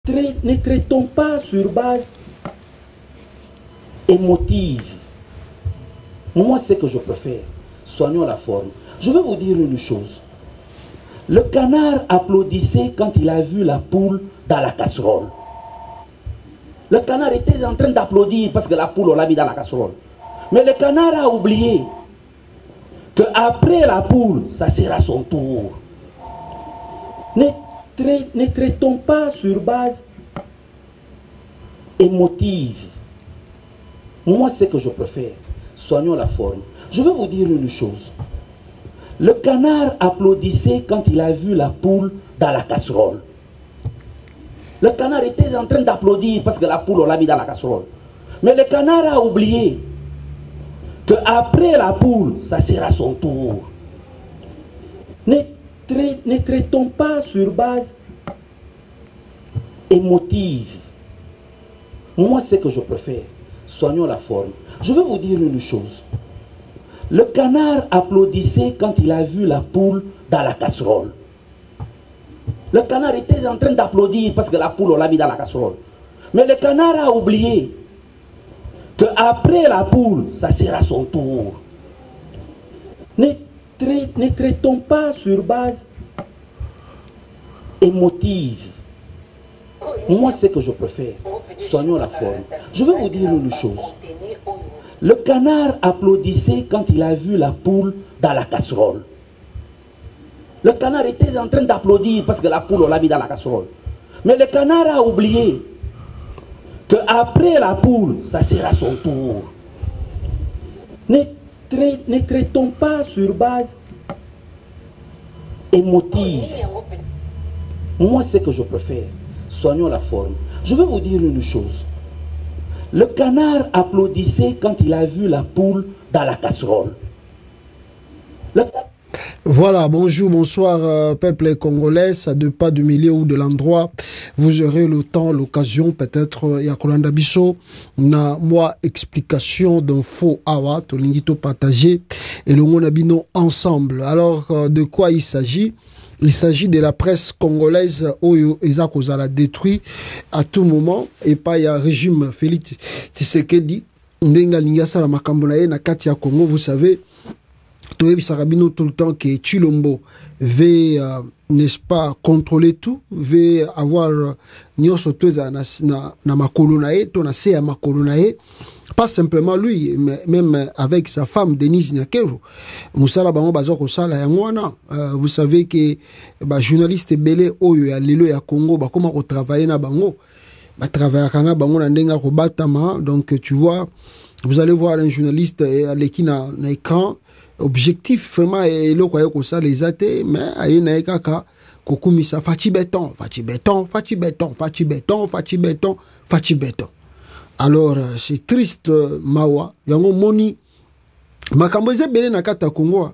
Ne traitons pas sur base émotive. Moi, c'est ce que je préfère. Soignons la forme. Je vais vous dire une chose. Le canard applaudissait quand il a vu la poule dans la casserole. Le canard était en train d'applaudir parce que la poule, on l'a mis dans la casserole. Mais le canard a oublié qu'après la poule, ça sera son tour. Ne traitons pas sur base émotive. Moi, c'est ce que je préfère. Soignons la forme. Je vais vous dire une chose. Le canard applaudissait quand il a vu la poule dans la casserole. Le canard était en train d'applaudir parce que la poule, on l'a mis dans la casserole. Mais le canard a oublié qu'après la poule, ça sera son tour. Ne traitons pas sur base émotive. Moi, c'est ce que je préfère. Soignons la forme. Je vais vous dire une chose. Le canard applaudissait quand il a vu la poule dans la casserole. Le canard était en train d'applaudir parce que la poule, on l'a mis dans la casserole. Mais le canard a oublié qu'après la poule, ça sera son tour. Ne traitons pas sur base émotive. Moi, c'est ce que je préfère. Soignons la forme. Je vais vous dire une chose. Le canard applaudissait quand il a vu la poule dans la casserole. Le canard était en train d'applaudir parce que la poule, on l'a mis dans la casserole. Mais le canard a oublié qu'après la poule, ça sera son tour. Ne traitons pas sur base émotive. Moi, c'est ce que je préfère. Soignons la forme. Je vais vous dire une chose. Le canard applaudissait quand il a vu la poule dans la casserole. Voilà, bonjour, bonsoir, peuple congolais, à 2 pas du milieu ou de l'endroit. Vous aurez le temps, l'occasion, peut-être, Yakolanda Bisso, na moi explication d'un faux awa, tolingito partagé, et le monabino ensemble. Alors, de quoi il s'agit? Il s'agit de la presse congolaise Oyo Ezakozala détruit à tout moment et pas il y a régime Félix Tshisekedi ndenga lingasa la makambonaye na kati ya Congo. Vous savez, Toyebi Sarabino tout le temps que Chilombo veut n'est-ce pas contrôler tout, veut avoir nyoso toza na makolo na ye, to na se ya makolo na ye. Pas simplement lui, mais même avec sa femme Denise Nyakero. Moussala bango bazoko sala yangwana. Vous savez que journaliste belé oyo ya lelo ya Congo ba comment ko travailler na bango. Ba travailler kana bango na ndenga ko batama. Donc tu vois, vous allez voir un journaliste qui na écran objectif vraiment et lo kwa ko sala les athées mais aye na ekaka kokumisa fachi béton. Alors, c'est triste, Mawa. Yango moni. Makamboze bele na kata Congo.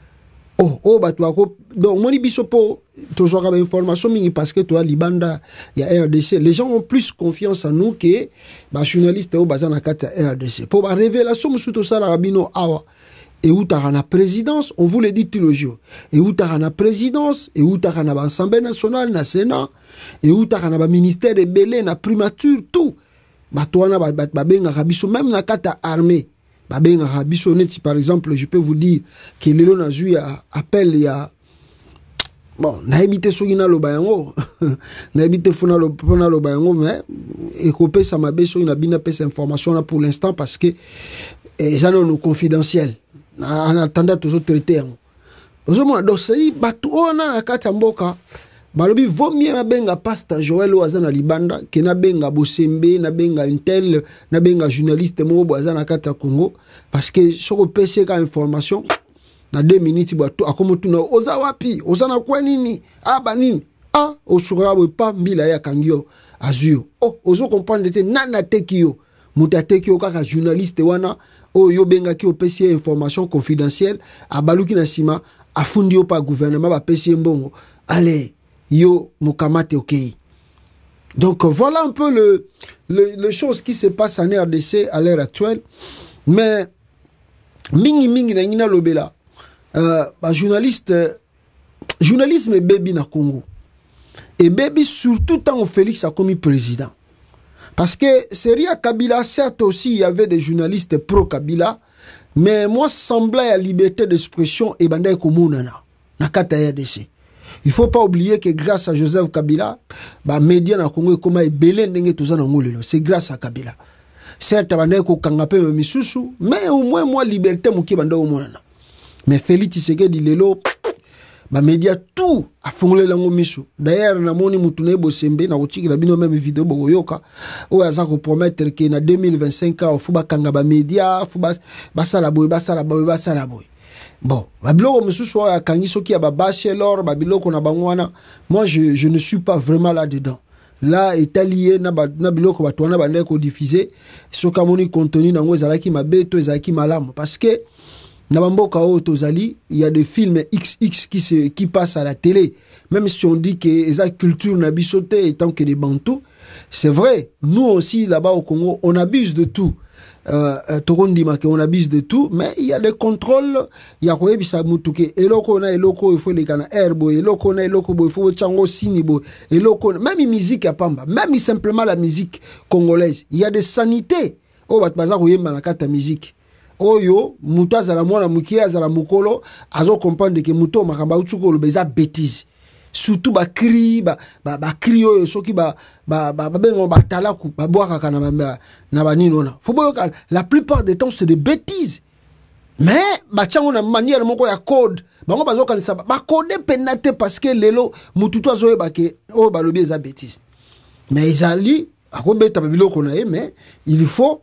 Donc, moni bisopo, toujours avec information, parce que toi, Libanda, il y a RDC. Les gens ont plus confiance en nous que, journalistes, au bazar na kata RDC. Pour la révélation, tout ça, la rabino, awa. Et où t'as la présidence, on vous le dit tout le jour. Et où t'as la présidence, et où t'as la Assemblée nationale, na Sénat, et où t'as la ministère de Belé, na primature, tout. Batouana babenga rabiso même na kata armée babenga rabiso neti par exemple je peux vous dire que lelo na zui appel ya bon na ebité soki na loba yango na ebité fona loba yango mais ekopé ça mabe soki na bina pesa information là pour l'instant parce que ça non confidentiel en attendant toujours traiter yango ozomona donc c'est batouana na kata mboka balobi vaut mieux nabenga pasteur Joël Ouazana Libanda que nabenga Bosembe, nabenga Intel, nabenga journaliste mo Ouazana kata Congo parce que soko pese ka information na 2 minutes bato akomotuna oza wapi ozana kwa nini banini osura pa mbila ya kangio azio ozo comprendre te nana tekio muta tekio kaka journaliste wana yo benga ki opesi information confidentielle abaluki na sima afundi yo pa gouvernement ba pesi mbongo allez yo mukamate ok. Donc voilà un peu le chose qui se passe en RDC à l'heure actuelle. Mais mingi na ngina lobela journalisme baby na Congo et baby surtout tant Félix a commis président. Parce que Seria Kabila, certes aussi il y avait des journalistes pro-Kabila, mais moi semblait à liberté d'expression et bandai komunana na kata RDC. Il faut pas oublier que grâce à Joseph Kabila, bah médias na Congo comme ebele ndenge tozana ngolelo, c'est grâce à Kabila. Certes bandai ko kangape misusu, mais au moins moi liberté muki bandai omonana. Mais Félix Tshisekedi lelo ba média tout a fongolé lango misu. D'ailleurs na moni mutune bosembe na kochiki la bino même vidéo boyoka o aza ko promettre que na 2025 au fuba kanga ba média fuba basala boy. Bon, babiloko misusu ya kangi soki ya ba bachelor babiloko na bangwana. Moi je ne suis pas vraiment là dedans. Là est allié na biloko batwana bande ko diffuser soka moni contenu nango ezalaki mabeto ezalaki malamu parce que Nabamboka Tozali, il y a des films XX qui passent à la télé. Même si on dit que les cultures n'abissent étant que des Bantous, c'est vrai. Nous aussi, là-bas au Congo, on abuse de tout. On abuse de tout, mais il y a des contrôles. Il y a quoi bisa mutuke. Eloko na eloko, il faut les canards herbo. Eloko na eloko, il faut chango sinibo. Eloko, même musique à Pamba, même simplement la musique congolaise. Il y a des sanités. Oh, batbaza koyemba na kata musique. Oyo muto azala mwana mukie azala mukolo azo comprendre que muto makamba utsuko lo beza bêtise surtout ba cri ba oyo soki ba bengo batalaku ba boaka kana na banino na faut boyoka la plupart des temps c'est des bêtises mais ba chango na manière moko ya code bango bazo kanisa ba code penate parce que lelo mututu azo ba ke o ba lobi eza bêtise mais izali akobeta biloko na mais il faut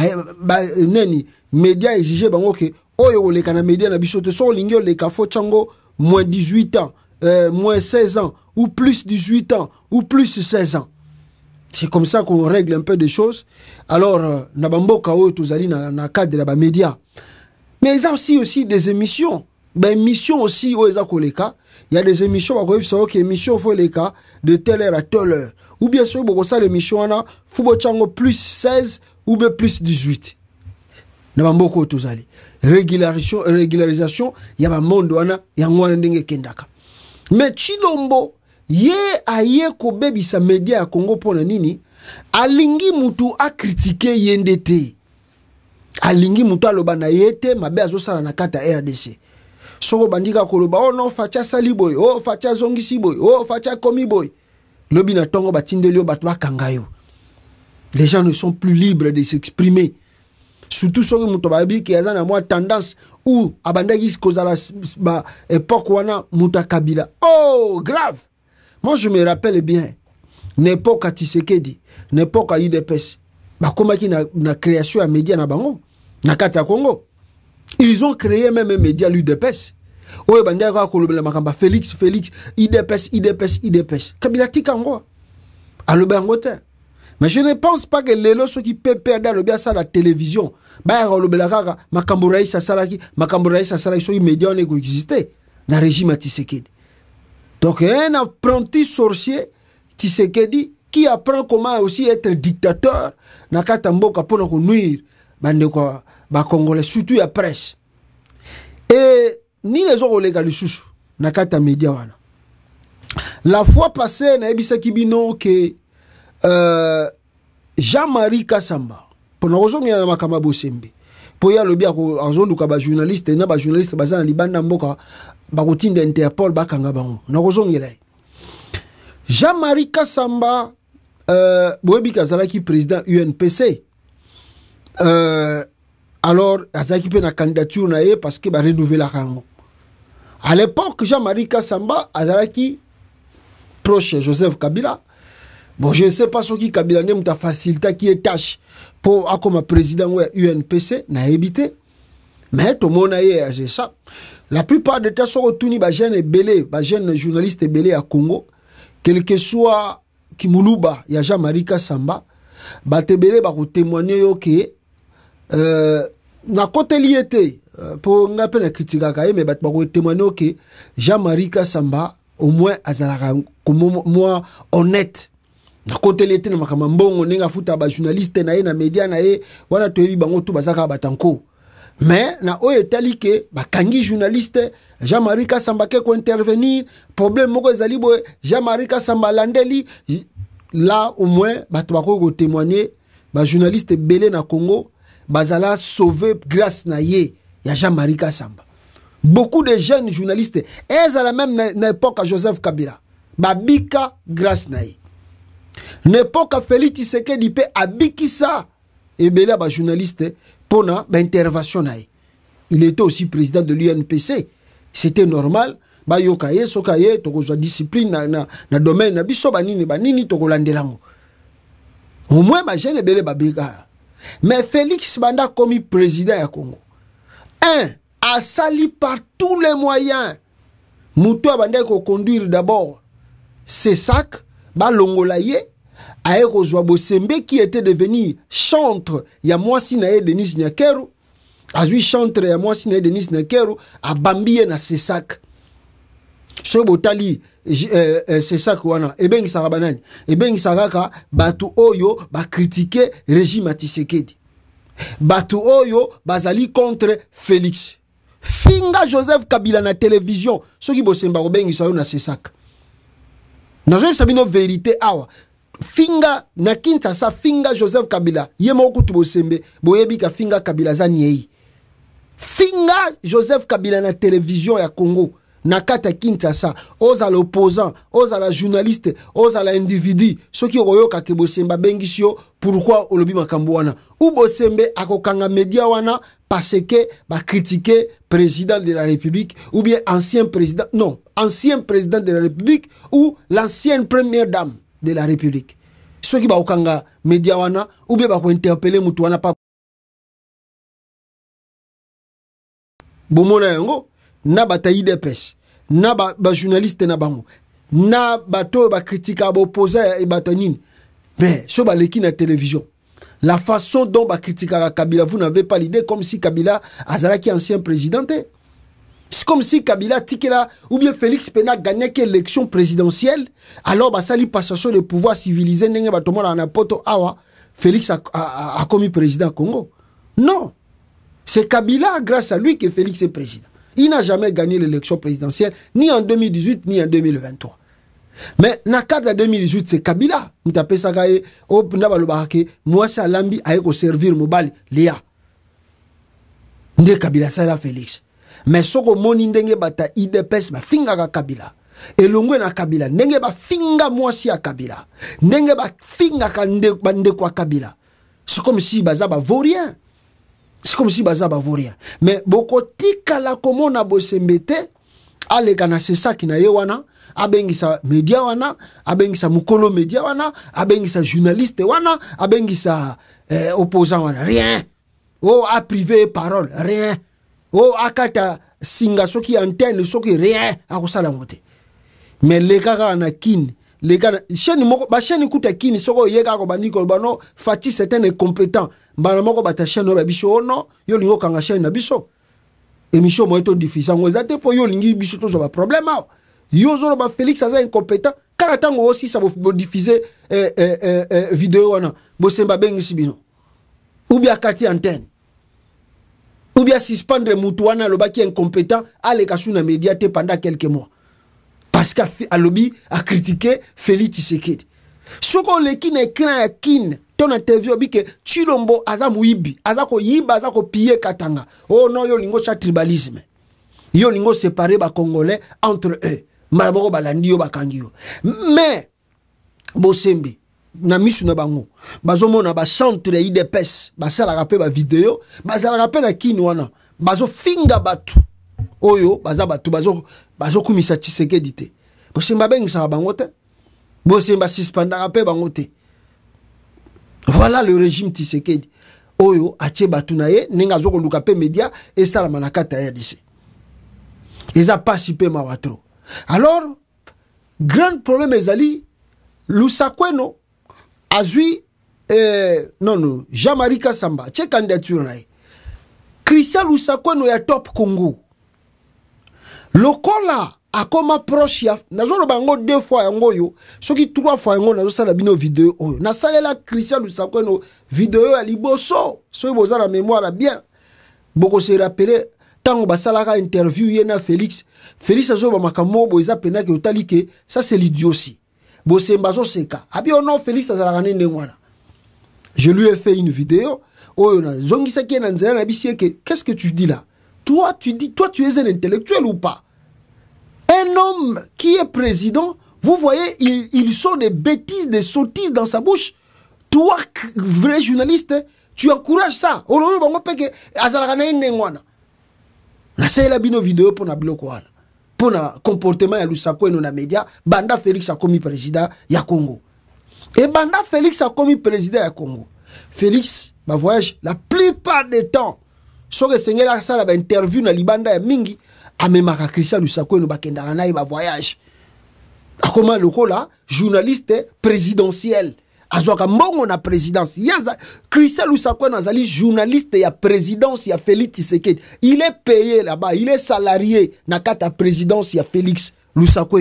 neni média exigé bango que oyo le kana média na bisote so lingio le kafo chango moins 18 ans moins 16 ans ou plus 18 ans ou plus 16 ans. C'est comme ça qu'on règle un peu des choses. Alors na bamboka oyo tozali na cadre de la média. Mais il y a aussi des émissions. Ben émissions aussi oyo za koleka, il y a des émissions ba ko biso que émission faut les cas de telle heure à telle heure. Ou bien sûr boko ça l'émission na fubo chango plus 16 ou bien plus 18. Nabamboko tozali régularisation ya ba monde wana ya ngwana ndenge kendaka mais Chilombo ye aye ko bebisa media ya Congo pona nini alingi mutu a critiquer yendete alingi mutu aloba na yete mabe azosala na kata RDC soko bandika koloba oh non facha sali boy oh facha zongisi boy oh facha komi boy lobi na tongo batindelio batwa kangayo. Les gens ne sont plus libres de s'exprimer. Surtout sur le Moutobabi qui a moi tendance ou abandagi kozala ba époque wana Mouta Kabila. Oh, grave. Moi je me rappelle bien n'époque à Tshisekedi, n'époque à UDPS. Ba komaki na création à média na bango na kata Congo. Ils ont créé même un média l'UDPS. Oh bandaka kolobela makamba Félix IDPS. Kabila tikango. Alobangote. Mais je ne pense pas que les lois qui peuvent perdre le bien ça la télévision. Bah, le belakaka, Makambouraï, ça salaki, so immédiat n'est existé. Dans le régime à Tshisekedi. Donc, un apprenti sorcier, Tshisekedi, qui apprend comment aussi être dictateur, n'a qu'à tamboka pour nous nuire, bande quoi, bah, Congolais, surtout la presse. Et, ni les autres légaux chouchou, n'a qu'à ta média. La fois passée, n'a ebisa kibino que, Jean-Marie Kassamba pour nous raison ya makama bosembe pour ya lobi ako azondo ka ba journaliste na ba journaliste bazana libanda mboka ba kotinda Interpol ba kanga bango na raison ngela Jean-Marie Kassamba boyebi kazalaki président UNPC alors azaki pe na candidature na ye parce que ba renouveler kango à l'époque Jean-Marie Kassamba azalaki proche Joseph Kabila. Bon, je ne sais pas ce qui Kabila n'a pas facilité qui est tâche pour comme président UNPC n'a évité. Mais tout le monde a eu ça. La plupart des temps sont retournés par jeunes belés, par jeunes journalistes belés à Congo, quel que soit Kimuluba, il y a Jean-Marie Kassamba, bah te belé bah témoigner que na côté liété pour n'a pas critiquer mais bah témoigner que Jean-Marie Kassamba au moins azalaka comme moi honnête. Na côté l'été na makamambongo nenga futa ba journaliste na ye na média na ye wana toyebi bango tu bazaka batanko mais na oyo etali ke bakangi journaliste Jean-Marie Kasamba ke ko intervenir problème moko ezali boye Jean-Marie Kasamba landeli là au moins bato bako témoigner ba journaliste belé na Congo bazala sauver grâce na ye ya Jean-Marie Kasamba. Beaucoup de jeunes journalistes elles à la même époque à Joseph Kabila babika grâce na ye. N'époque à Félix Tshisekedi pe abiki ça et belé ba journaliste pour na ba intervention na ye. Il était aussi président de l'UNPC. C'était normal. Ba yokaye sokaye tokozwa discipline na domaine na biso banini tokolandelango. Au moins ba jeune belé babika. Mais Félix Banda comme président ya Congo. A sali par tous les moyens. Moutou abandé ko conduire d'abord ses sacs ba longolaye aye kozwa Bosembe qui était devenu chantre ya mwasi na ye Denis Nyakeru. Azui chantre ya mwasi na ye Denis Nyakeru a bambiye na ses sacs. So botali ses sacs wana ebengi sarabanani ebengi saraka batu oyo ba critiquer régime Tshisekedi. Batu oyo bazali contre Félix. Finga Joseph Kabila na télévision soki Bosemba obengi sayo na ses sacs. Nazo sabino vérité awa. Finga na Kinshasa finga Joseph Kabila yemo okutu Bosembe boyebi ka finga Kabila zaniei. Finga Joseph Kabila na télévision ya Congo na kata Kinshasa oza l'opposant oza la journaliste oza la individu soki oyoka ke Bosemba bengisio pourquoi olobi makambo wana ou Bosembe akokanga media wana parce que ba critiquer président de la République ou bien ancien président de la République ou l'ancienne première dame de la République. Ceux qui ba okanga media wana ou bien ba ko interpeller mutu wana pa bomona yango na bataille de pêche na ba journaliste na bango na bato ba critique ba opposé et batonine mais so ba leki na télévision la façon dont ba critique Kabila vous n'avez pas l'idée comme si Kabila azalaki ancien président. C'est comme si Kabila tikela ou bien Félix Pena gagnait l'élection présidentielle alors ba sali passation de pouvoir civilisé ndenge batomona na poto awa Félix a commis président Congo. Non. C'est Kabila grâce à lui que Félix est président. Il n'a jamais gagné l'élection présidentielle ni en 2018 ni en 2023. Mais na cadre 2018 c'est Kabila. Nous tapé ça gaé au ndabalobake moi c'est Lambi a ko servir mobali Léa. Nde Kabila ça la Félix. Mais soko moni ndenge bata IDPS ba finga ka Kabila. Elongwe na Kabila ndenge ba finga mwasi ya Kabila. Ndenge ba finga ka ndende kwa Kabila. C'est comme si baza ba vaurien. C'est comme si baza ba vaurien. Mais boko tika la komona Bosembete aleka na c'est ça qui na yewana abengisa media wana abengisa mukolo media wana abengisa journaliste wana abengisa opposant wana rien. Oh a privé parole rien. Oh akata singa soki antenne soki rien akosala ngote. Mais les gars na kin les gars chaîne moko ba chaîne kuta kin soko yeka ko baniko bano fati certains incompétents bana moko bata chaîne ba biso no yo lingo kanga chaîne na biso émission mo eto diffuser ngo zate po yo lingi biso to ba problème yo zo ba Félix aza incompétent kala tango aussi ça bo diffuser vidéo wana Bosemba bengi sibino ou bien kati antenne ou bien suspendre mutu wana lo baki incompétent ale kasuna média te pendant quelques mois parce qu'à lobby a critiqué Félix Tshisekedi soko le kin écran ya kin ton interview bike Chilombo aza muibi aza ko yiba aza ko piller katanga oh non yo lingo cha tribalisme yo lingo séparer ba congolais entre eux malaboko balandi yo bakangi yo mais Bosembe na misu na bango bazomona ba chantre IDPS basala rapé ba vidéo basala rapé na kin wana bazo finga batu oyo baza batu bazo kumisa Tshisekedi te Bosemba bengisa bango te Bosemba suspenda rapé bango te. Voilà le régime Tshisekedi oyo ache batu na ye ninga zoko luka pe media et ça la manakata RDC ils a participé mawatro. Alors grand problème ezali Lusakweno azui non Jean-Marie Kasamba che candidature na ye Christian Lusakweno ya Top Congo lokola akoma proche ya nazolo bango 2 fois yango yo soki 3 fois yango nazo sala bino vidéo oyo nasalela Christian Lusakweno vidéo ya liboso soki boza na mémoire bien Boko se rappelé tant basalaka interview yena Félix. Félix azo ba makamo bo eza pena ke otali ke ça c'est l'idiotie. Bo sembazo seka. Abi ono Félix azalaka nende ngwana. Je lui ai fait une vidéo. Oh na zongisa ki na nzela na bisie ke qu'est-ce que tu dis là? Toi tu es un intellectuel ou pas? Un homme qui est président, vous voyez, il sort des bêtises, des sottises dans sa bouche. Toi, vrai journaliste, tu encourages ça. On a la bino vidéo pour na bloquer. Pour na comportement ya Lusako et na média, Banda Félix a commis président ya Congo. Et Banda Félix a commis président ya Congo. Félix, ma voyage, la plupart des temps, so que Seigneur a ça la interview na libanda ya mingi, amemaka Christian Lusako et bakendaka na ba voyage. Comment le là, journaliste présidentiel. Azwaka mbongo na présidence. Christian Lusako nazali journaliste ya présidence ya Félix Tshisekedi. Il est payé là-bas, il est salarié na kata présidence ya Félix Lusako.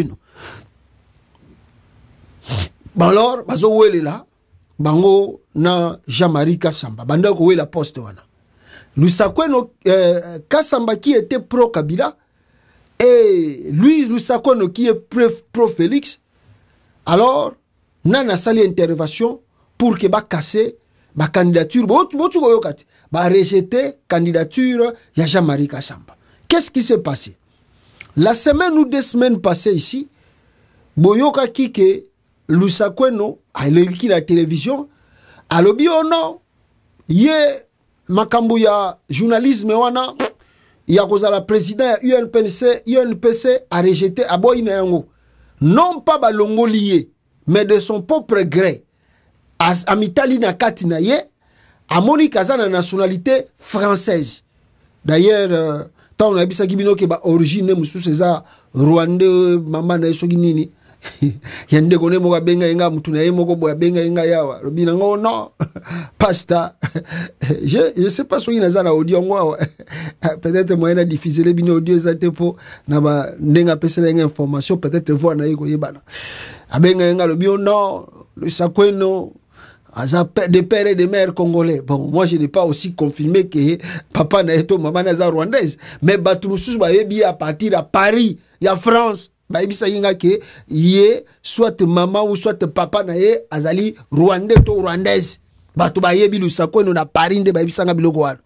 Bon alors, bazo wele là, bango na Jean-Marie Kassamba. Banda ko wela poste wana. Lusako Kassamba qui était pro Kabila et lui Lusako qui est pro Félix. Alors Nana sali intervention pour que ba casser ba candidature ba rejeter candidature ya Jean-Marie Kassamba. Qu'est-ce qui s'est passé? La semaine ou 2 semaines passées ici, boyoka kike Lusako a écrit la télévision alobi ono ye makambo ya journalisme wana ya kozala président ya UNPC a rejeté aboyi na yango non pas balongo lié mais de son propre gré, amitali na kati na ye, amoni kaza na nationalité française. D'ailleurs, tant on a bisa kibino ke ba origine musu seza Rwandais mama na so ginini. Yande kone mo benga yenga mutu na ye moko boya benga yenga yawa. Robina ngo non. Pasta. Je sais pas so inaza na audio ngwa. Peut-être moyen de diffuser les bino audio za tepo na ba ndenga pesa yenga information peut-être voir na yeko yebana. Abenga yenga le bio non, le Sakweno, des pères et des mères congolais. Bon, moi je n'ai pas aussi confirmé que papa na eto maman na rwandaise, mais batumusus ba yebi à partir à Paris, il y a France, ba yebi sa yenga ke yé soit maman ou soit papa na ye azali rwandais to rwandaise. Batu ba yebi le Sakweno na Paris de ba yebi sanga biloko wana.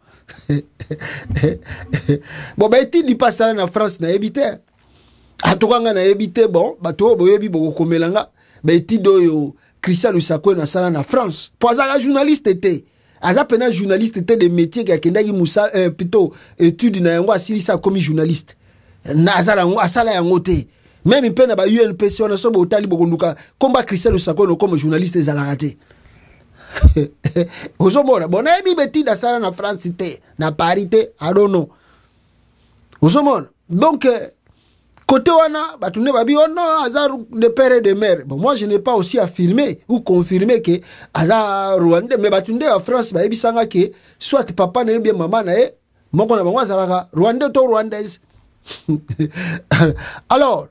Bon ba eti di pas ça na France na yebite. Atokanga na ebité bon bato boyebi boko komelanga beti doyo Christian Lusako na sala na France poza journaliste était aza pena journaliste était des métiers qui kendaki musa plutôt étude na yango asilisa comme journaliste na azala ngo asala yango te même pena ba UNPC on so botali bokonduka komba Christian Lusako no comme journaliste ezalaka te ozomona bona ebi beti da sala na France te na Paris te I don't know ozomona donc côté wana, batune babi oh non, azar de père et de mère. Bon, moi je n'ai pas aussi affirmé ou confirmé que azar rwandais, mais batune en France, ba ebi sanga que soit papa na bien maman na e, moko na bango azalaka rwandais to rwandaise. Alors,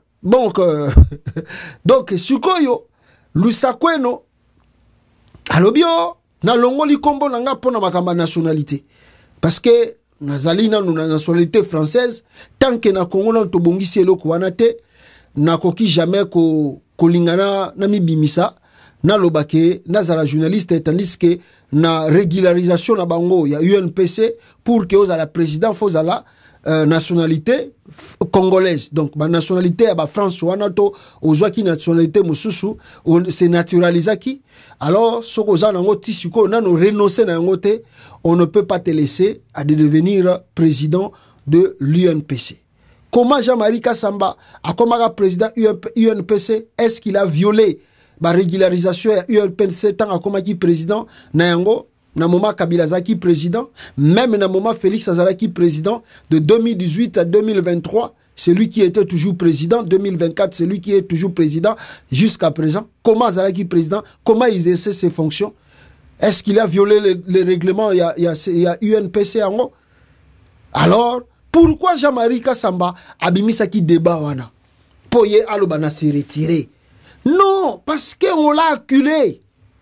donc sukoyo Lusako alobio na longoli kombo nanga pona makamba nationalité. Parce que nazali na nationalité française tant que na Congo na tobongisi eloko wana te nakoki jamais ko lingana na mibimisa na lobake nazala journaliste tandis que na régularisation na bango ya UNPC pour que ozala président faut la nationalité congolaise donc ba nationalité ya ba France wana to ozwaki nationalité mususu c'est naturalisaki alors soko za nango tisiko na no renoncer na yango te on ne peut pas te laisser à devenir président de l'UNPC. Comment Jean-Marie Kassamba a comme président UNPC est-ce qu'il a violé la régularisation UNPC tant comme président na yango na moment Kabila Zaki président même na moment Félix Azalaki président de 2018 à 2023 c'est lui qui était toujours président 2024 c'est lui qui est toujours président jusqu'à présent comment Azalaki président comment il exerce ses fonctions. Est-ce qu'il a violé les règlements? Il y a UNPC en haut. Alors, pourquoi Jean-Marie Kassamba a bimisa qui débat wana? Poye alobana se retirer. Non, parce qu'on l'a acculé.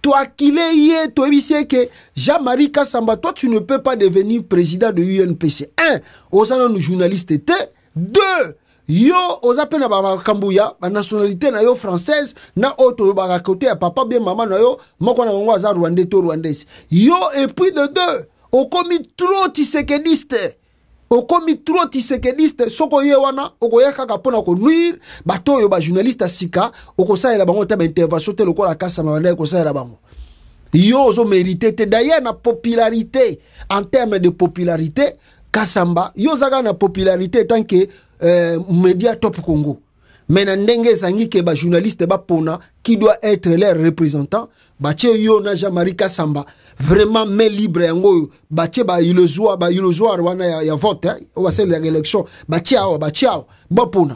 toi qu'il est, toi que Jean-Marie Kassamba, toi tu ne peux pas devenir président de l'UNPC. 1. Aux nous journalistes étaient. 2. Yo, aux appels na Kambouya, ma nationalité na yo française, na auto ba côté à papa bien maman na yo, moko na ngo za rwandais to rwandaise. Yo et puis de 2, au commis trop tisekediste. Au commis trop tisekediste, soko ye wana, oko yaka kapona ko nuire, bato yo ba journaliste sika, oko sa ela bango ta ba intervention te lokola Kassamba banda ko sa ela bango. Yo zo mérité d'ailleurs na popularité en termes de popularité Kassamba, yo zaga na popularité tant que média top Congo. Maintenant ndenge zangi ke ba journaliste ba pona qui doit être leur représentant, ba che yo na Jean-Marie Kassamba vraiment mais libre yango ba che ba ilozwa wana ya vote o c'est l'élection ba che ba pona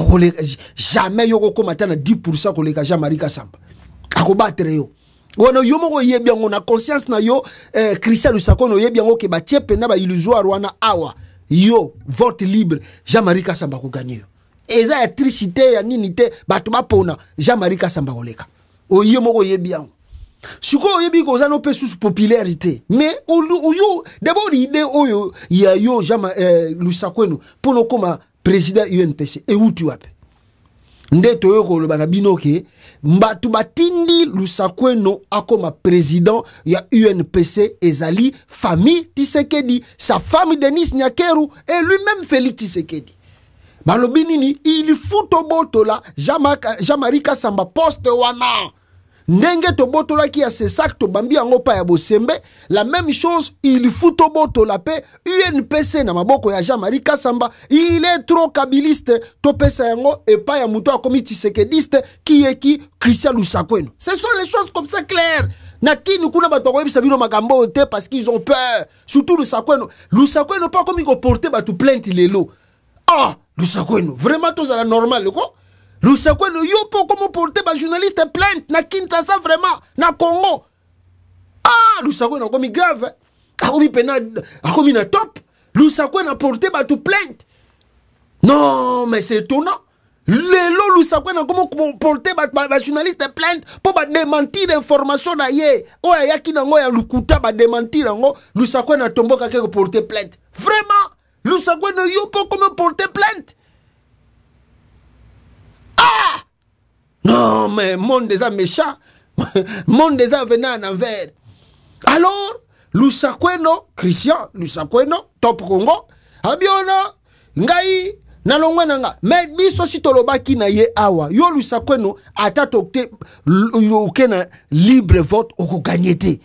jamais yo ko komata na 10% ko leka Jean-Marie Kassamba akobattre yo. Wana yo moko yebi yango na conscience na yo Christian Lusako no yebi yango ke ba che pena ba ilozwa wana awa yo vote libre Jean-Marie Kassamba ko gagner. Eza ya tricité ya ninité batu ba pona Jean-Marie Kassamba koleka. O yo moko yebi yango. Suko yebi ko zano pe sous popularité. Mais yo d'abord idée oyo ya yo Lusako no pono koma président UNPC et où tu as ndeto yo ko lobana binoke mbatu batindi Lusako no akoma président ya UNPC ezali famille Tshisekedi, sa femme Denis Nyakeru et lui-même Félix Tshisekedi. Balobi nini il fout au boto la Jean-Marie Kassamba poste wana ndenge to boto la ki a ce sac to bambi yango pa ya bosembe la même chose il fout au boto la paix UNPC na maboko ya Jean-Marie Kassamba il est trop kabiliste to pesa yango et pas ya muto akomi Tshisekediste qui est qui Christian Lusako. Ce sont les choses comme ça claires. Nakini kuna bato ko yebisa bino makambo te parce qu'ils ont peur surtout Lusako no pas comme il porter batu plainte lelo. Ah Lusako vraiment tous à la normale quoi. Lusako yo po comment porter ba journaliste plainte na Kinshasa vraiment na Congo. Ah Lusako comme grave. Akomi pena akomi na top. Lusako na porter ba tout plainte. Non mais c'est étonnant. Lelo Lusako na comment porter ba journaliste plainte pour ba démentir l'information na ye. O ya ki nango ya lukuta ba démentir nango Lusako na tomboka ke porter plainte. Vraiment Lusako yo po comment porter plainte. Ah! Non, mais monde des hommes méchants, monde des hommes venant en envers. Alors, Lusako Christian, Lusako top Congo, abiona, ngai, nalongwa nanga, mais biso si tolobaki na ye awa, yo Lusako ata tokte, yo kena libre vote, oko gagnete.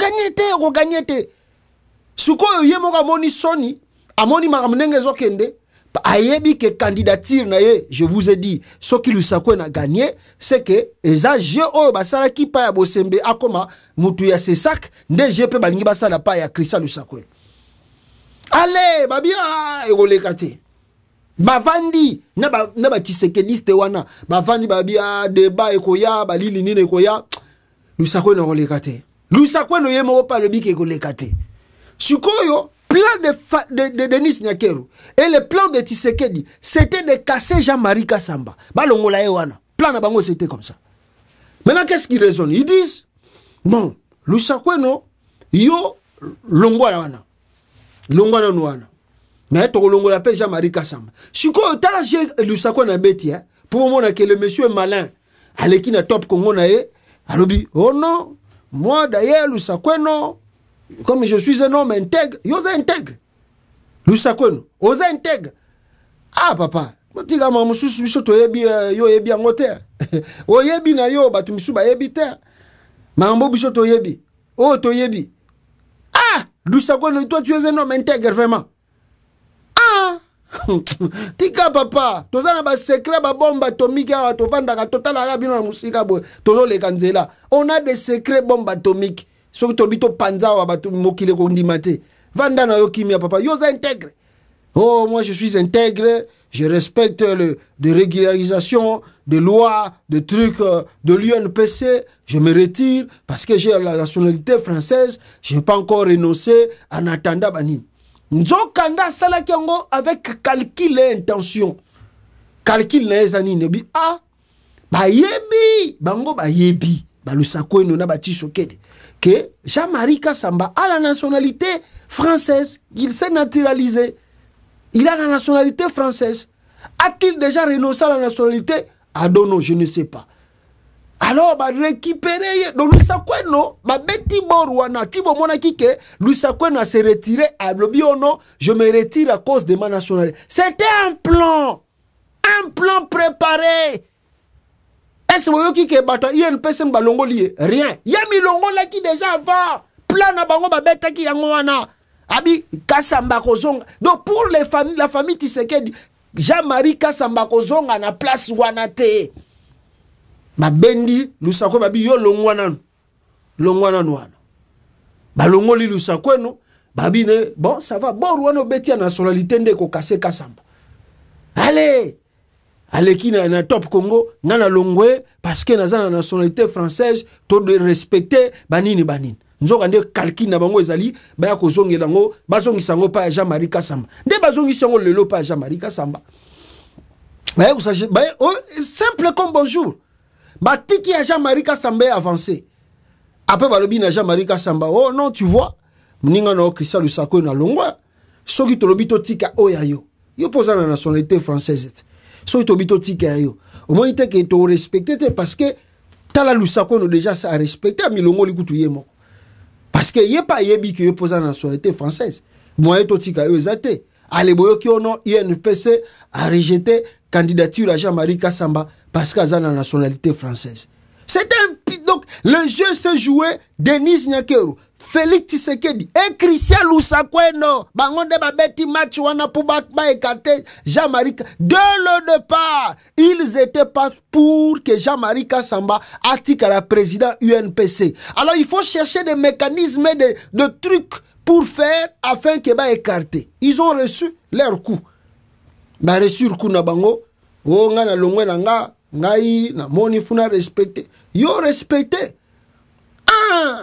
Suko ye moka moni soni, amoni makamnenge zokende, ayebi que candidature na ye, je vous ai dit, ce qui Lusako na gagné, c'est que eza je o basala ki pa ya bosembe akoma mutu ya se sac, nde je pe balingi basala pa ya Christian Lusako. Allez, babia e golekate. Bavandi na ba Tshisekediste wana, bavandi babia débat ekoya, balili nini ekoya, Lusako na golekate. Lusako no ye mo pa le bi ke golekate. Sukoyo plan de Denis Nyakeru et le plan de Tshisekedi, c'était de casser Jean-Marie Kassamba. Balongola ewana. Plan na bango, c'était comme ça. Maintenant, qu'est-ce qu'ils raisonnent? Ils disent, bon, Lusako no, yo, longwa wana. Longwa no wana. Mais to longola pe Jean-Marie Kassamba. Siko, tala Lusako na beti, pour moi, que le monsieur est malin. Aleki na top Congo na ye, alobi, oh non, moi d'ailleurs, Lusako no, comme je suis un homme intègre, yoza intègre. Lusako, oza intègre. Ah papa, motiga mamususu biso to yebi yo yebi angote. O yebi na yo batu misu ba yebi te. Mambo biso to yebi. Oh to yebi. Ah, Lusako, toi tu es un homme intègre vraiment. Ah, tika papa, tozana ba secret ba bombe atomique a to vanda ka total arabino na musika bo. Tozo le kanzela. On a des secrets bombes atomiques. Soki tobito panza wa batu mokile ko ndimate. Vanda na yo kimia papa, yoza intègre. Oh, moi je suis intègre, je respecte de régularisation, de lois, de trucs de l'UNPC, je me retire parce que j'ai la nationalité française, je n'ai pas encore renoncé en attendant bani. Nzokanda salaki yango avec calcul et intention. Calcul na ezani nebi ah ba yebi, bango ba yebi. Lusako Eno na bati Sokede que Jean-Marie Kassamba a la nationalité française, il s'est naturalisé. Il a la nationalité française. A-t-il déjà renoncé à la nationalité? Ah non, je ne sais pas. Alors, récupérer, donc Lusakweno, beti borwana, tibo mona kike, Lusakweno s'est retiré à l'obiono, je me retire à cause de ma nationalité. C'était un plan préparé. Est-ce que vous avez dit que balongo lié? Rien. Il y a milongo là qui déjà avant. Plan na bango babeta ki yango wana. Abi Kassamba kozonga. Donc pour les familles, la famille Tshisekedi, Jean-Marie Kassamba kozonga na place wana te. Babendi Lusako babi yo longwana. Longwana wana. Balongo li Lusako no. Babi ne bon ça va bon wana beti nationalité ndeko kase Kassamba. Allez. Aleki na top Congo ngana longwe parce que naza na nationalité française to de respecter banini nzoka nde kalki na bango ezali baya kozongela ngo bazongisa ngo pa Jean-Marie Kassamba nde bazongisa ngo lelo pa Jean-Marie Kassamba baya kusaje baya simple comme bonjour batiki ya Jean-Marie Kassamba avancé après balobi na Jean-Marie Kassamba oh non tu vois mninga na Christian Lusako na longwa soki tolobi to tika oyayo yo posa na nationalité française. So itobito tika yo au moins ite que to respecter parce que tala Lusako no déjà ça respecter milongo likutu yemo parce que yé pas yebi que yo posa na nationalité française moi to tika yo ezate ale boyo ki ono UNPC a rejeté candidature à Jean-Marie Kassamba parce qu'il a la nationalité française. C'est un donc le jeu s'est joué Denis Nyakero, Félix Tshisekedi et Christian Lusako bangonde babeti match wana pour ba écarter Jean-Marie. Dès le départ, ils étaient pas pour que Jean-Marie Kassamba article à la président UNPC. Alors il faut chercher des mécanismes de trucs pour faire afin que ba écarter. Ils ont reçu leur coup. Ba reçu coup na bango, o nga na longwe na nga, ngai na moni funa respecter. Yo respecté. Ah!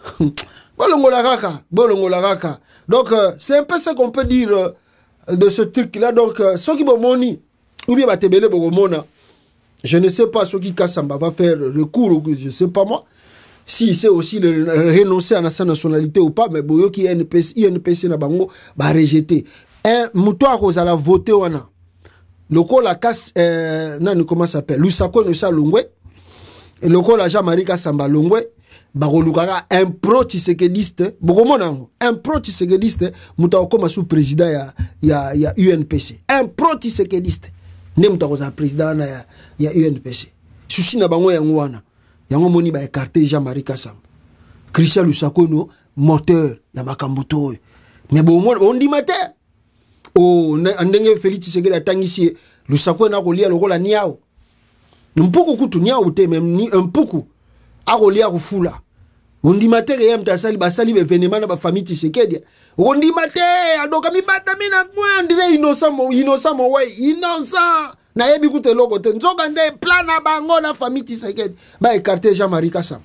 Donc, c'est un peu ce qu'on peut dire de ce truc-là. Donc, ceux qui vont moni, ou bien batebele bogomona, je ne sais pas ce qui Kassamba va faire recours, ou je ne sais pas moi, si c'est aussi de renoncer à sa nationalité ou pas, mais boyo qui INPC na bango va rejeter. Un mouton à cause à la voter wana. Le coup la casse, non, comment ça s'appelle? Lusako no sa longwe. Et le coup la Jean-Marie Kassamba longwe. Bagolukara un pro-tshisekediste, un pro-tshisekediste, mutaokoma sous président ya UNPC. Un pro-tshisekediste. Ne mutakoza président ya UNPC. Susi na bango yango wana. Yango moni ba écarter Jean-Marie Kassamba. Christian Lusako no moteur ya makambuto. Mais bon on dit matin. Oh ndenge Félix Tshisekedi atangisi Lusako na kolia lokola niao. Mpuku kutu niao te même un puku. A kolia kufula. Undi mate ya mtasali basali bevenema na ba famille Tshisekedi. Undi mate adoka mibata mina kwa ndire innocent mo way innocent. Na yebi kute logo te nzoka nde plan na bango na famille Tshisekedi. Ba écarter Jean-Marie Kassamba.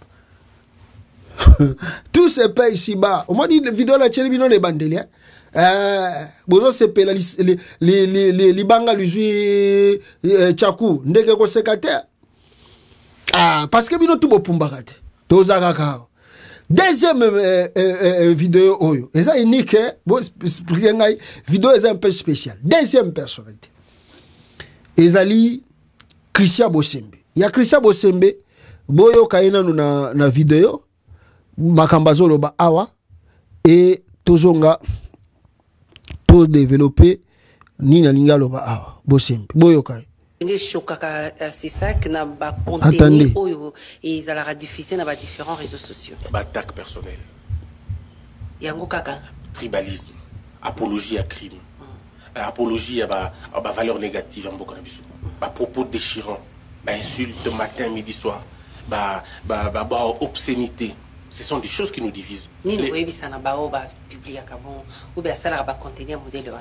Tout se paye ici bas. On m'a dit la vidéo la chérie bino les bandeliers. Bozo se paye les banga lui chaku ndeke ko secrétaire. Ah parce que bino tout bo pumbarate. Tozaka ka. Deuxième vidéo oyo. Eza unique, bon expliquer ngai vidéo est un peu spéciale. Deuxième personnalité. Ezali Christian Bosembe. Ya Christian Bosembe boyo kaina na vidéo makambazo loba awa et tozonga to développer ni na linga loba awa Bosembe. Boyo kai. C'est ça que n'a pas contenu et ça l'a diffusé dans différents réseaux sociaux. Attaque personnelle. Yango kaka. Tribalisme, apologie à crime, apologie à valeur négative en beaucoup de propos déchirants, insultes matin, midi, soir, obscénité. Ce sont des choses qui nous divisent. Ni nous voyons ça n'a pas publié à Kabon ou bien ça n'a pas contenu un modèle.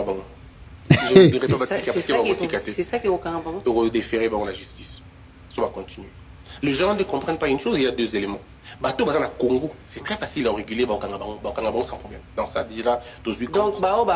C'est ça qui est au camp. Donc, déférer la justice. Ça va continuer. Les gens ne comprennent pas une chose, il y a deux éléments. Bateau basé au Congo, c'est très facile à réguler sans problème. Donc, ça déjà, donc,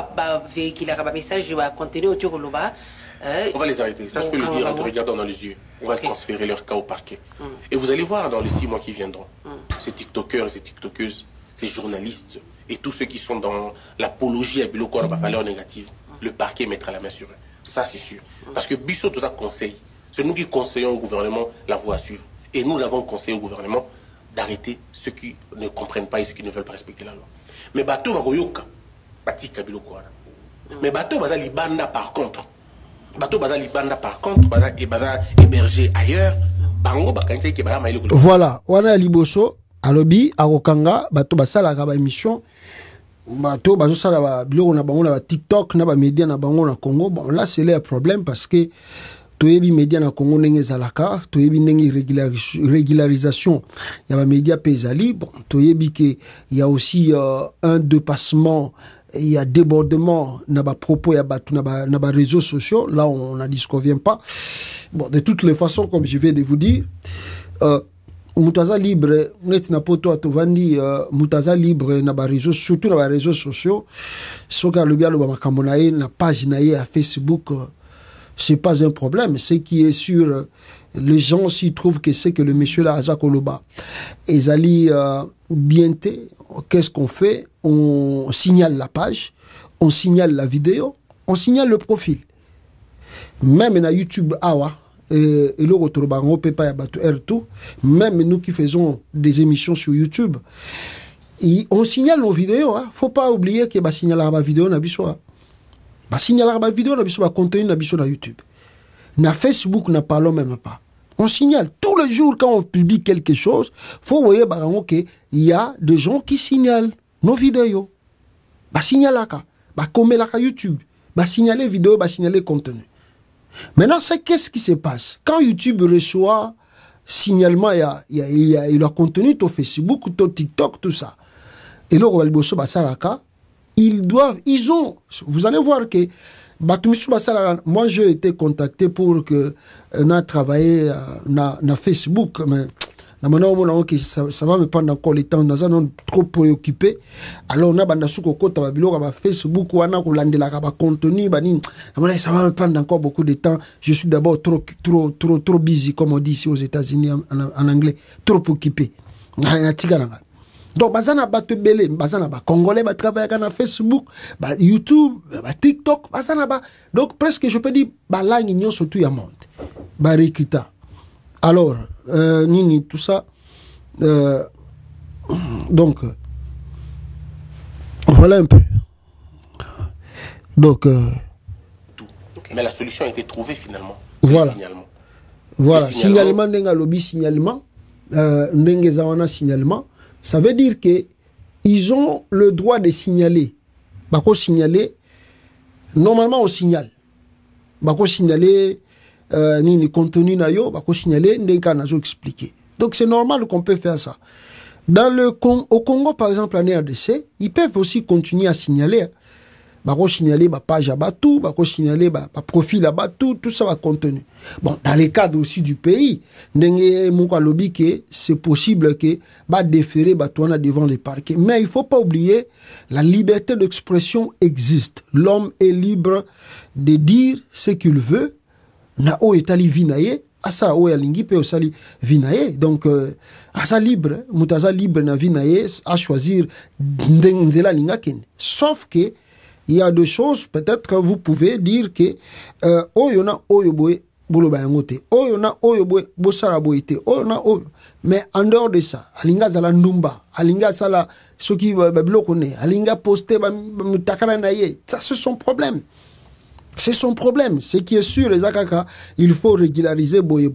véhiculer un message, va continuer autour de l'Oba. On va les arrêter. Ça, je peux le dire en te regardant dans les yeux. on va transférer leur cas au parquet. Et vous allez voir dans les 6 mois qui viendront, ces TikTokers, ces TikTokeuses, ces journalistes et tous ceux qui sont dans l'apologie à Biloko à valeur négative, le parquet mettra la main sur eux. Ça, c'est sûr. Parce que Bissot, tout ça conseille. C'est nous qui conseillons au gouvernement la voie à suivre. Et nous avons conseillé au gouvernement d'arrêter ceux qui ne comprennent pas et ceux qui ne veulent pas respecter la loi. Mais Bato Bagoyoka, Batika Biloko. Mais Bato Baza Libanda par contre. Bato Baza Libanda par contre, Baza hébergé ailleurs. Bango Bakanté qui Baza Maïlo. Voilà, Wana Liboso, Alobi, Arokanga, Bato Basala Gaba émission. Bato Bazo Sala Bilo na bango na TikTok, na ba média na bango na Congo. Bon, là c'est le problème parce que toyebi média na Congo ndenge zalaka, toyebi ndenge régularisation ya ba média pezali. Bon, toyebi que il y a aussi un dépassement, il y a débordement na ba propos ya batu na ba réseaux sociaux. Là on a dit ce qu'on vient pas. Bon, de toutes les façons, comme je viens de vous dire, Mutaza libre, net na poto atovandi, Mutaza libre na ba réseaux, surtout na ba réseaux sociaux. Soka le bien le makambo na ye na page na ye à Facebook, c'est pas un problème. Ce qui est sûr, les gens s'y trouvent que c'est que le monsieur là Aza Koloba ezali bienté. Qu'est-ce qu'on fait? On signale la page, on signale la vidéo, on signale le profil. Même na YouTube awa et le retour bango pepa ya batu R2, même nous qui faisons des émissions sur YouTube, on signale nos vidéos. Faut pas oublier que ba signaler la vidéo na biso. Ba signaler la vidéo na biso, ba contenu na biso na YouTube. Na Facebook na parlons même pas. On signale tous les jours quand on publie quelque chose. Faut voir qu'il y a des gens qui signalent nos vidéos. Ba signalaka, ba komelaka YouTube, ba signaler vidéo, ba signaler contenu. Maintenant, c'est qu'est-ce qui se passe quand YouTube reçoit signalement, il a contenu ton Facebook, ton TikTok, tout ça. Et là, ils ont, vous allez voir que moi j'ai été contacté pour que on a travaillé na Facebook, mais ça va me prendre encore le temps, dans un trop préoccupé. Alors on a bandasuko kota babilo ba Facebook wana ko landela ka ba contenu bani, ça va me prendre encore beaucoup de temps. Je suis d'abord trop busy, comme on dit ici aux États-Unis en anglais, trop occupé. Donc bazana batu belé, bazana ba congolais ba travailler na Facebook, ba YouTube, ba TikTok, bazana ba, donc presque je peux dire ba langue nyon surtout ya monde. Ba recruta. Alors nini tout ça, donc voilà un peu. Donc mais la solution a été trouvée finalement. Voilà. Signalement. Voilà, signalement ndenga lobby signalement, ndenge zawana signalement. Ça veut dire que ils ont le droit de signaler. Bako signaler. Normalement on signale. Bako signaler ni contenu na yo, bako signaler ndenka nazo expliquer. Donc c'est normal qu'on peut faire ça. Au Congo par exemple en RDC, ils peuvent aussi continuer à signaler. Bako signaler ba page à batou, bako signaler ba profil à batou, tout ça va contenu. Bon, dans les cadres aussi du pays, c'est possible que ba déférer batouana devant les parquets. Mais il faut pas oublier, la liberté d'expression existe. L'homme est libre de dire ce qu'il veut. Na o etali vinaye, asa o yalingi pe osali vinaye. Donc asa libre, mutaza libre na vinaye à choisir ndenzela lingaken. Sauf que il y a des choses, peut-être que vous pouvez dire que oyona oyoboe boloba yangote, oyona oyoboe bosara boite, oyona oyo. Mais en dehors de ça, alinga zala ndumba, alinga sala soki babiloko ne, alinga poster mutakana na ye, ça c'est son problème. C'est son problème. Ce qui est sûr, les akaka, il faut régulariser boye.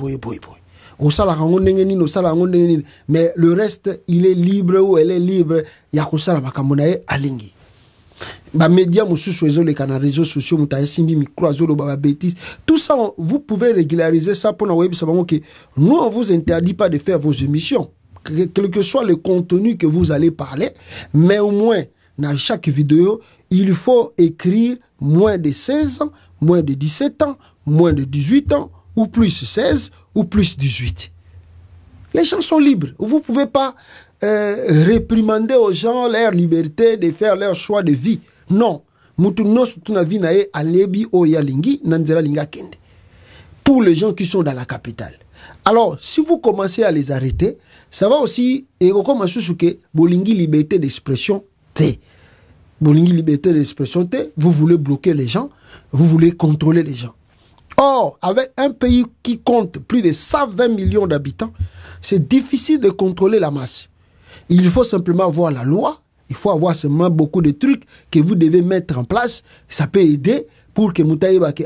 Mais le reste, il est libre ou elle est libre. Yakosala makamonae alingi. Ba médias mususu ezo les réseaux sociaux mutaye simbi micro azolo ba bêtises. Tout ça, vous pouvez régulariser ça pour web sabango que nous on vous interdit pas de faire vos émissions. Quel que soit le contenu que vous allez parler, mais au moins dans chaque vidéo, il faut écrire moins de 16 ans, moins de 17 ans, moins de 18 ans, ou plus 16, ou plus 18. Les gens sont libres. Vous ne pouvez pas réprimander aux gens leur liberté de faire leur choix de vie. Non. pour les gens qui sont dans la capitale. Alors, si vous commencez à les arrêter, ça va aussi, et comme que bolingi liberté d'expression, bolingi liberté d'expression, vous voulez bloquer les gens, vous voulez contrôler les gens. Or, avec un pays qui compte plus de 120 millions d'habitants, c'est difficile de contrôler la masse. Il faut simplement avoir la loi, il faut avoir seulement beaucoup de trucs que vous devez mettre en place, ça peut aider pour que Moutaïba que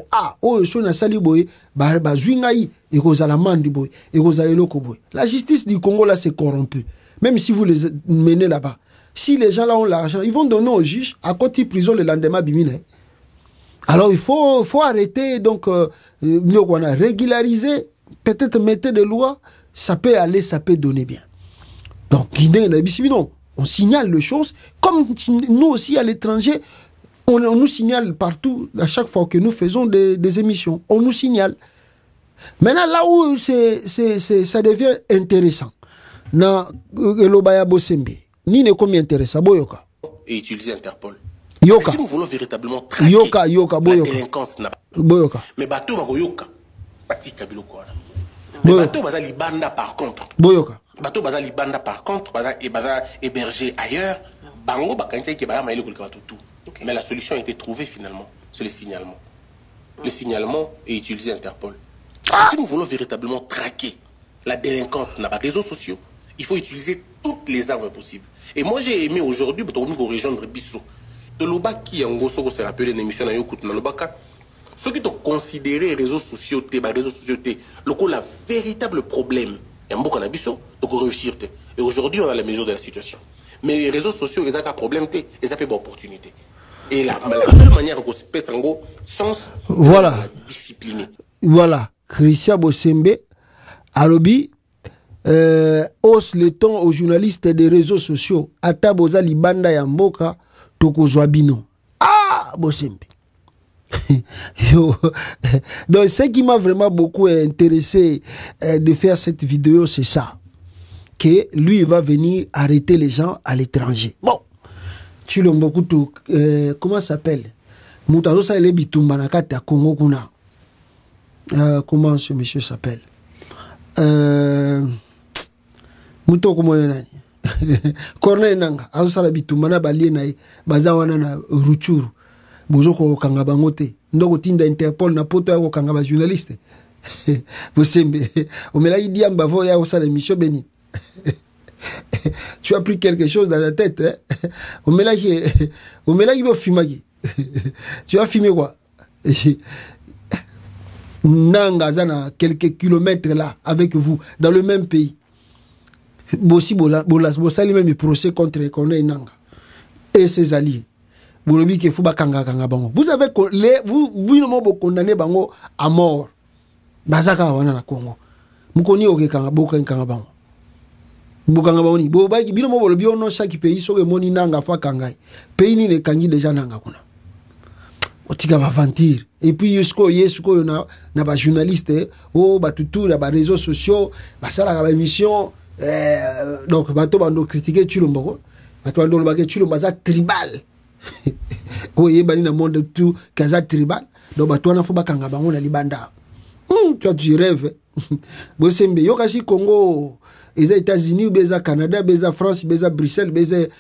la justice du Congo là c'est corrompu. Même si vous les menez là-bas, si les gens là ont l'argent, ils vont donner au juge à côté de prison le lendemain bimine. Alors il faut arrêter donc régulariser, peut-être mettre des lois, ça peut aller, ça peut donner bien. Donc on signale les choses comme nous aussi à l'étranger. On nous signale partout, à chaque fois que nous faisons des émissions. On nous signale. Maintenant, là où ça devient intéressant, na Elobaya Bosembe, ni ne comme intéressant, boyoka. Et utiliser Interpol. Yoka. Si nous voulons véritablement traquer yoka, la délinquance, boyoka. Mais bateau bako yoka, bati kabilo quoi. Mais bateau baza libanda par contre. Boyoka. Bateau baza libanda par contre, baza hébergé ailleurs. Bango bakanisa ki baya maïlo kulka tout. Mais la solution a été trouvée finalement, c'est le signalement. Le signalement est utilisé Interpol. Si nous voulons véritablement traquer la délinquance dans les réseaux sociaux, il faut utiliser toutes les armes possibles. Et moi j'ai aimé aujourd'hui, pour rejoindre Bissot, de l'Oba qui en gros se rappelle une émission dans Yokut dans l'Obaka, ceux qui ont considéré les réseaux sociaux, le véritable problème, il y a un beaucoup Bissot, donc réussir. Et aujourd'hui on a la mesure de la situation. Mais les réseaux sociaux, ils ont un problème, ils ont une opportunité. Et la seule manière que c'est peut-être en gros, sens, voilà. Discipliné. Voilà. Christian Bosembe, Alobi, hausse le ton aux journalistes des réseaux sociaux. Ataboza libanda yamboka, tokozwabino. Ah, Bosembe. Donc, ce qui m'a vraiment beaucoup intéressé de faire cette vidéo, c'est ça. Que lui, il va venir arrêter les gens à l'étranger. Bon. Tu l'as beaucoup tout. Comment ça s'appelle? Moutazo sa ele bitumba na kati ya Congo kuna. Comment ce monsieur s'appelle? Mouto comment nani? Corneille Nanga. Azo sa la bitumba na balie na baza wana na Ruchuru. Bozo ko kanga bangote. Ndoko tinda Interpol na poto ya ko kanga ba journaliste. Bosembe. Omela idia mbavo ya osa la mission Beni. Tu as pris quelque chose dans la tête, hein? On me l'a filmé. Tu as filmé quoi? Nangazana, quelques kilomètres là, avec vous, dans le même pays. Bossi Bossali même procès contre Corneille Nanga et ses alliés. Vous avez vous condamné Bango à mort. Bazaka wana na Congo. Mukoni oke kanga boka kanga bango. Bukanga baoni bo ba bino mo bolo biono chaque pays so moni nanga fa kangai pays ni ne kangi déjà nanga kuna otika ba aventure et puis yesko na ba journaliste o ba tutu na ba réseaux sociaux ba sala ba émission donc ba to bando critiquer Chilombo ba to bando ba ke Chilombo za tribal o ye bani na monde tout kaza tribal donc ba to na fo ba kanga bango na libanda tu rêves Bosembe yokasi Congo les États-Unis, les Canada, les France, les Bruxelles,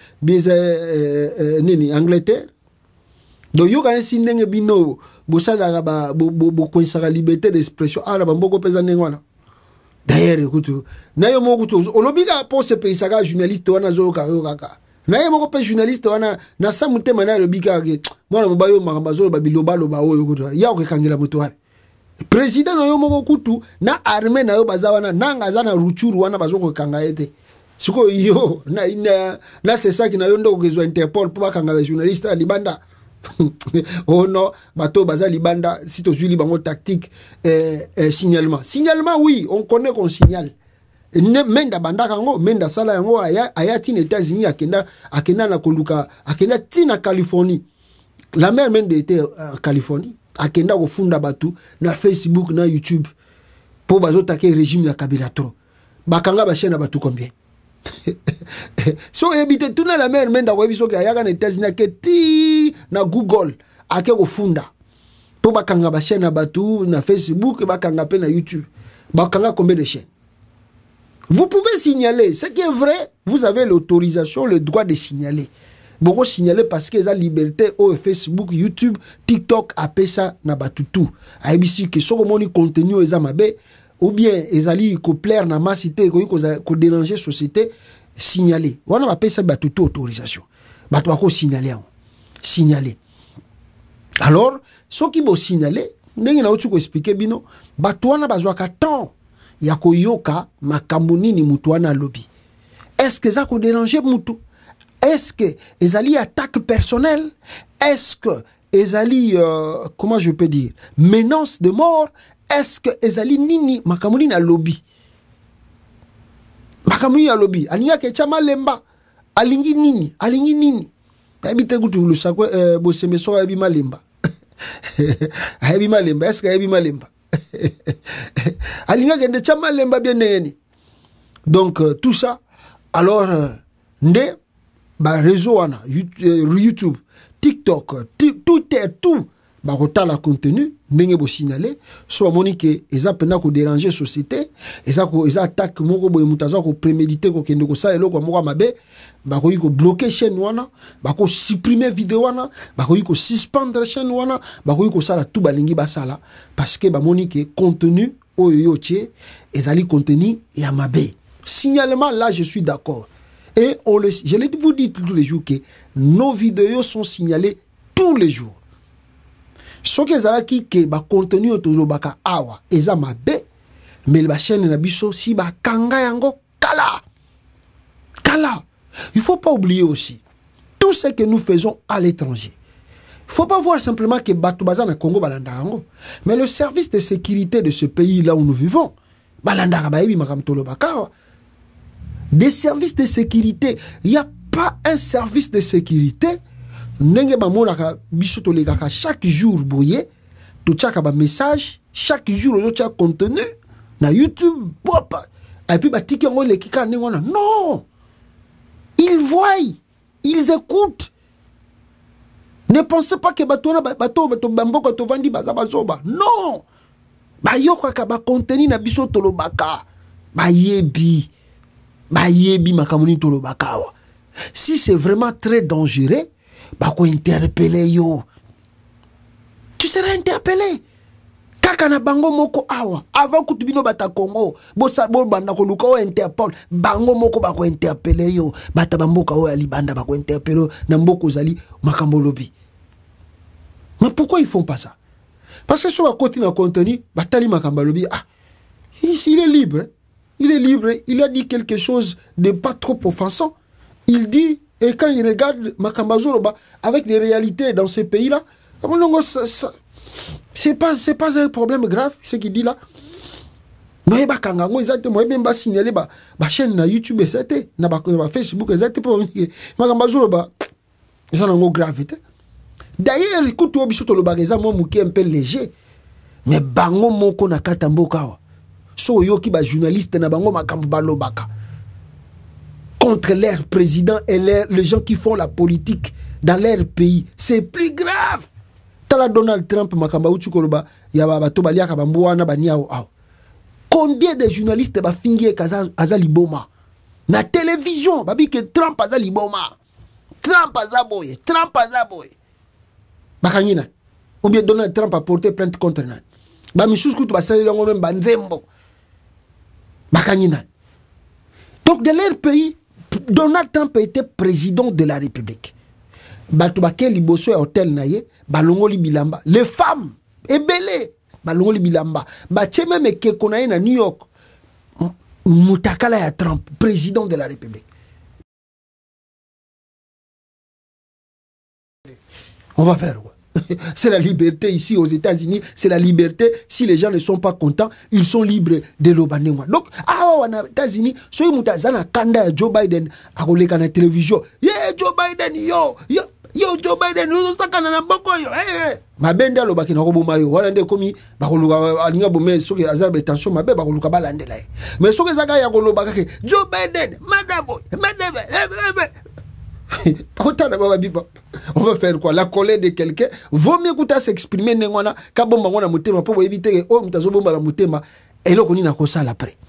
les nini Angleterre. Donc yo kana sindenge bino bosala ba bo koisaka liberté d'expression ala bamboko pesa nengwana. D'ailleurs écoute, na yo moko to olobika pour ce pays saka journaliste wana zo kaka. Na yo moko pe journaliste wana na samutema na olobika ke mwana mobayo makambazo ba biloba loba oyo kuto. Ya okekangela moto wa. Président no moko kutu na armée na yo bazawana nanga zana Ruchuru wana bazoko kanga ete siko yo na c'est ça qui na yo ndo ko Interpol pour bakanga les journalistes à libanda. Oh non bato baza libanda si to zuli bango tactique signalement oui on connaît qu'on signale menda banda kango menda sala yango ayati aux États-Unis akenda na koluka akenda tina Californie la mère même était en Californie akenda ko funda batu na Facebook na YouTube po bazotake régime ya Kabila trop bakanga ba chaîne batu combien so ebite tuna la mer menda webiso ke ayaka na États-Unis ke ti na Google ake ko funda Pour bakanga ba chaîne na batu na Facebook, bakanga pe na YouTube. Bakanga combien de chaînes? Vous pouvez signaler. Ce qui est vrai, vous avez l'autorisation, le droit de signaler. Beaucoup signaler parce que la liberté au Facebook, YouTube, TikTok, appelle ça na batutu. ABC que so moni contenu ezamabe ou bien ezali ko plaire na massité ko déranger société, signaler. On appelle ça batutu autorisation. Batu ko signaler. Signaler. Alors, ce qui bo signaler, ndenge na otu ko expliquer bino, batu wana bazwa ka temps ya ko yoka makambo nini mutu wana lobby. Est-ce que ça ko déranger mutu? Est-ce que ezali attaque personnelle? Est-ce que ezali comment je peux dire menace de mort? Est-ce que ezali nini makambo nini na lobby? Makambo nini na lobby? Alinga ke chama lemba. Alingi nini? Alingi nini? Habite kutu lu sakwe boseme so yabi malemba. Yabi malemba. Est-ce que yabi malemba? Alinga ke chama lemba bien neni. Donc tout ça alors nde ba réseau wana YouTube, TikTok, tout ba kotala contenu ndenge bo signaler so moni que eza pena ko déranger société eza attaque moko boye mutaza ko préméditer ko kende ko sala loko moko mabe ba ko bloquer chaîne wana ba ko supprimer vidéo wana ba ko suspendre chaîne wana ba ko sala tout balingi basala parce que ba moni que contenu oyo yotie ezali contenu ya mabe. Signalement là je suis d'accord. Et je l'ai vous dit tous les jours que nos vidéos sont signalées tous les jours. Ce que ça qui que ba contenu autour baka awa eza mabe mais la chaîne na biso si ba kanga yango kala. Il faut pas oublier aussi tout ce que nous faisons à l'étranger. Il faut pas voir simplement que batu bazana Congo balanda yango, mais le service de sécurité de ce pays là où nous vivons balanda ba yebi makam tolo baka. Des services de sécurité. Il n'y a pas un service de sécurité. Chaque jour, boye, tu as un message. Chaque jour, tu as un contenu. Na YouTube, et puis, non. Ils voient. Ils écoutent. Ne pensez pas que non. Contenu na biso tolobaka. Yebi. Si c'est vraiment très dangereux, interpeller yo. Tu seras interpellé. Kaka na bango moko awa. Avant que tu bino bata Congo, banda ko luka o Interpol, bango moko bako interpeller yo. Bata bamboka o ali banda bako interpeller na mboko zali makambo lobi. Mais pourquoi ils font pas ça? Parce que sur à côté na contenu, batali makambo lobi. Ah, ici il est libre. Il est libre, il a dit quelque chose de pas trop offensant. Il dit, et quand il regarde Makambazoroba avec les réalités dans ces pays-là, c'est pas un problème grave, ce qu'il dit là. Mais Bakangango, exactement, même pas signaler ma chaîne na YouTube, c'était, na Facebook, exactement, Makambazoroba, c'est un gravité. D'ailleurs, écoute, tu as vu le bagage, moi, mouki un peu léger, mais bango moko na katamboka. So yoki ba journaliste na bango makambo balobaka contre leur président et les gens qui font la politique dans leur pays, c'est plus grave. Tala Donald Trump makamba utu koloba ya bato baliaka bambuana baniao ao. Combien de journalistes ba fingi azali boma na télévision babi que Trump azali boma. Trump azaboye. Bakangina. Ou bien Donald Trump a porté plainte contre nan. Ba misusu kutu basali longo même banzembo. Donc, de leur pays, Donald Trump était président de la République. Batubake liboso ya hotel naye, balongo li bilamba. Les femmes, ebele, balongo li bilamba. Bache même keko naye na New York. Mutakala ya Trump, président de la République. On va faire quoi? C'est la liberté ici aux États-Unis, c'est la liberté. Si les gens ne sont pas contents, ils sont libres de l'obanengwa. Donc, aux États-Unis, si vous avez kanda Joe Biden à la télévision, yeah, Joe Biden, yo, Joe Biden, nous sommes na boko yo, ma benda lo bakina roboma yo, wala nde komi bakoluka alinga bomé soki azabe tension mabe bakoluka balandela. Mais soki zaga ya koloba kake Joe Biden, madabo, On va faire quoi? La colère de quelqu'un. Vaut mieux que s'exprimer n'engwana kabomba ngona mutema pour éviter que mutazo bomba la mutema et là on a ça après.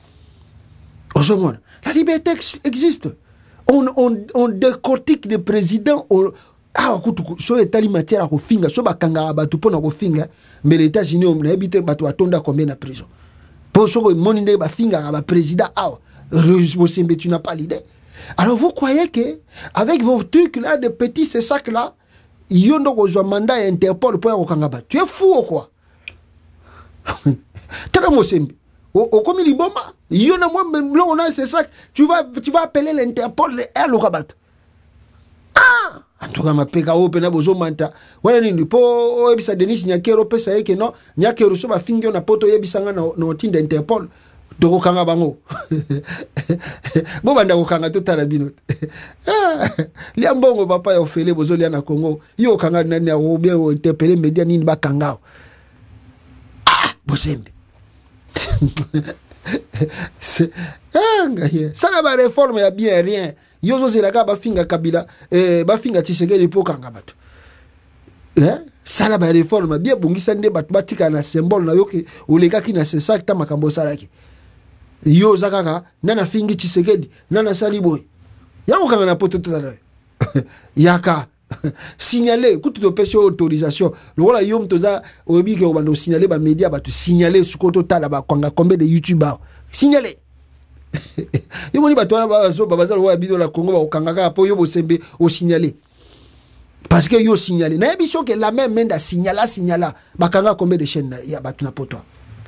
La liberté existe. On décortique des présidents. So etali matière à kofinga so bakanga batu pona kofinga mais les États-Unis on a évité batu atonda combien de prison. Pour ce que moninde ba finga ba président tu n'as pas l'idée. Alors vous croyez que avec vos trucs là de petits ces sacs là yondo ko mandat Interpol pour kokanga ba. Tu es fou ou quoi? Tala Mosembe. Au comme liboma, yona moi même là on a ces sacs, tu vas appeler l'Interpol et le kabat. Ah! En tout cas, ma PKO pena bozo manta. Wana nini po ebisa Denis Nyakero pesa yake no Nyakero so ba fingi na poto yebisanga na tinda Interpol. Doko kanga bango. Bo banda ko kanga to tala bino. Lia mbongo papa ya ofele bozo lia na Congo. Yo kanga nani o bien o interpeller media nini ba kanga. Ah, Bosembe. Ça n'a pas réforme ya bien rien. Yozo zelaga bafinga Kabila bafinga Tshisekedi po kanga bato. Ça n'a pas réforme bien bongisa nde bato batika na symbole na yoke oleka ki na sesa ta makambo salaki. Yo zakaka nana fingi Tshisekedi nana saliboy. Ya kanga na poto tala. Yaka signaler kutu to pesi autorisation. Le voilà yom toza obi ke obando signaler ba média ba to signaler sukoto tala ba kwanga combien de youtubers signaler. Yo moni bato ba zo babaza wa bido la Congo ba okangaka po yo Bosembe o signaler. Parce que yo signaler. Na biso que la même menda signala ba kanga combien de chaînes ya bato na poto.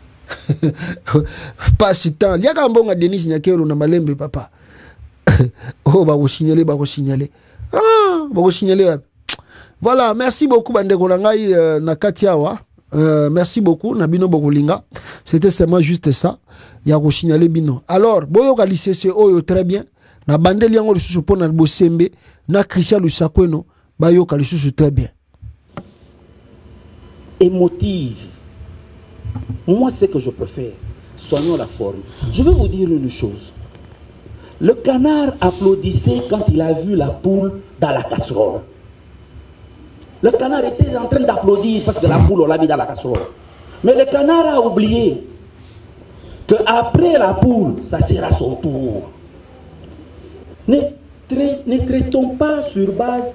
Pas si temps. Liaka mbonga Denis Nyakero na Malembe papa. Oh ba ko signaler. Ah, bon signaler. Voilà, merci beaucoup Bandeko Langai Nakatiawa. Merci beaucoup Nabino Bokolinga. C'était seulement juste ça. Ya ko signaler bino. Alors, boyo ka lycée oyo très bien. Na bandeli yango lisusu pona Bosembe na Christian Lusakweno bayo ka lisusu très bien. Émotive. Moi c'est que je préfère. Soignons la forme. Je vais vous dire une chose. Le canard applaudissait quand il a vu la poule dans la casserole. Le canard était en train d'applaudir parce que la poule, on l'a mis dans la casserole. Mais le canard a oublié qu'après la poule, ça sera son tour. Ne traitons pas sur base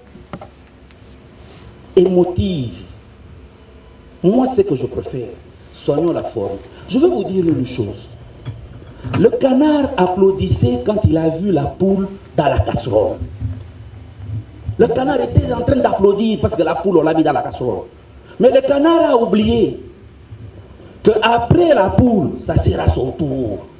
émotive. Moi, c'est que je préfère. Soignons la forme. Je vais vous dire une chose. Le canard applaudissait quand il a vu la poule dans la casserole. Le canard était en train d'applaudir parce que la poule, on l'a mis dans la casserole. Mais le canard a oublié qu'après la poule, ça sera son tour.